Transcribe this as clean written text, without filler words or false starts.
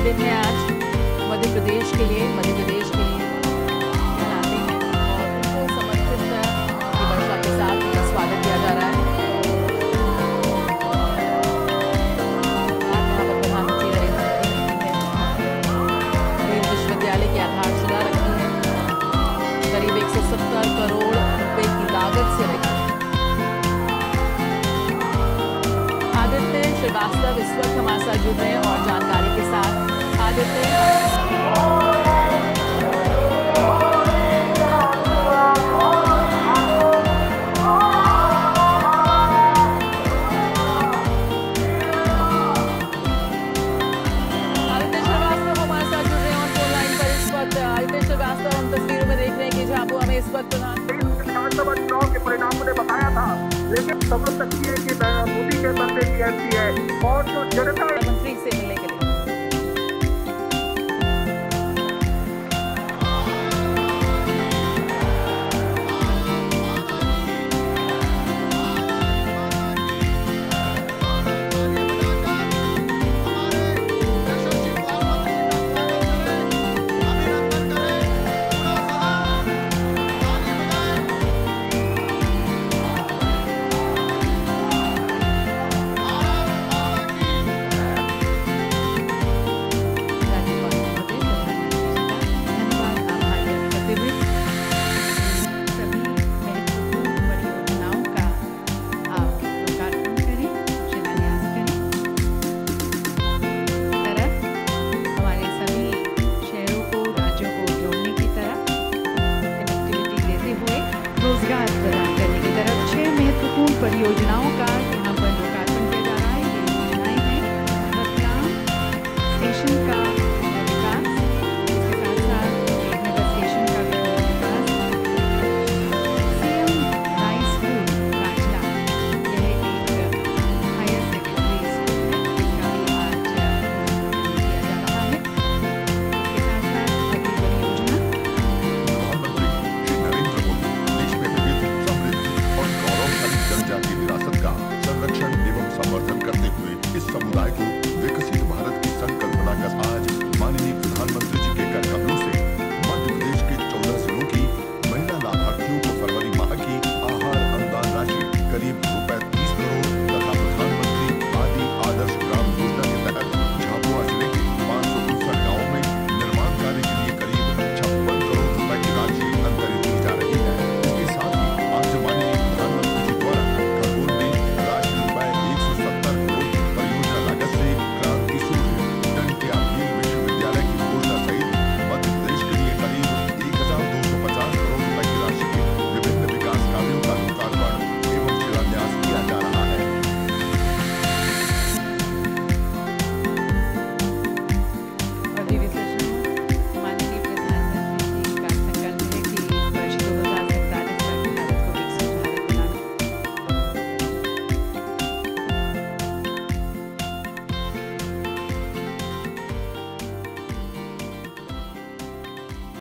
दिन है आज मध्य प्रदेश के लिए मनाते हैं और उनको समर्पित ये वर्षा के साथ उनका स्वागत किया जा रहा है। प्रधानमंत्री नरेंद्र मोदी ने विश्वविद्यालय की आधारशिला रखी है, करीब 170 करोड़ रुपए की लागत से रखी। आदित्य श्रीवास्तव इस वक्त हमारे साथ जुड़ रहे हैं और जानकारी के साथ। आदित्य, हम तस्वीरों में देख रहे हैं कि झाबुआ में इस वक्त विधानसभा चुनाव के परिणामों ने बताया था, लेकिन समझ सकती है कि मोदी के बंदे की ऐसी है और जो जनता मंत्री से मिलने के लिए रोजगार प्रदान करने की तरफ 6 महत्वपूर्ण परियोजनाओं का यहाँ पर लोकार्पण किया जा रहा है। ये योजनाएं हैं रतलाम स्टेशन का विकास, इसके साथ साथ मेघनगर स्टेशन का विकास, सीएम हाई स्कूल राजला, यह एक हायर सेकेंडरी स्कूल है, इसका भी आज किया जा रहा है। इसके साथ साथ अगली परियोजना जनजातीय विरासत का संरक्षण एवं संवर्धन करते हुए इस समुदाय को विकसित भारत की संकल्पना का आज माननीय प्रधानमंत्री